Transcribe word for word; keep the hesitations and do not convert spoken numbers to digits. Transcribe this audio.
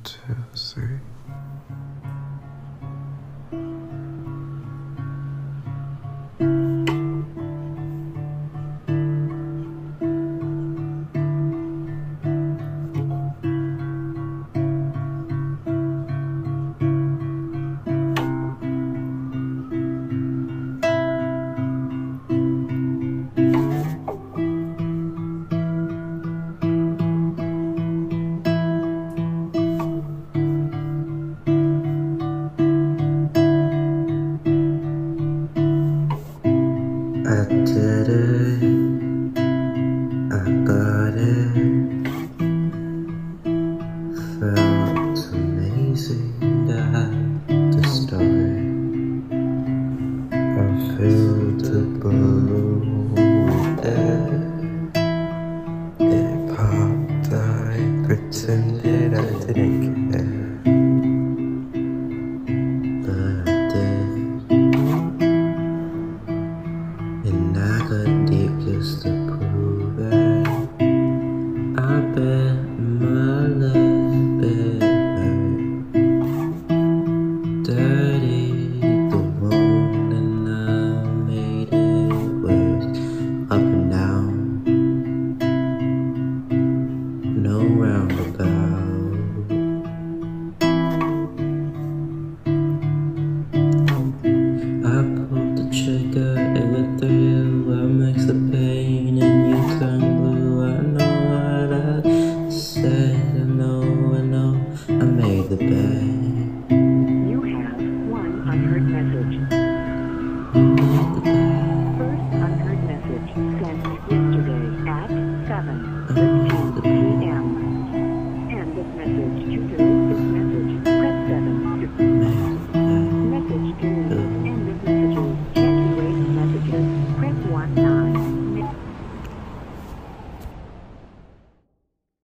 two, three. I did it, I got it, felt amazing at the start. I filled the balloon with air, it popped, I pretended I didn't care, but I did. And I got deep just to prove it. I bet my left bit hurt. Dirtied the wound and I made it worse. Up and down, no roundabout. I pulled the trigger, it was through. I mixed the pain and you turn blue. I know what I said, I know, I know. I made the bed.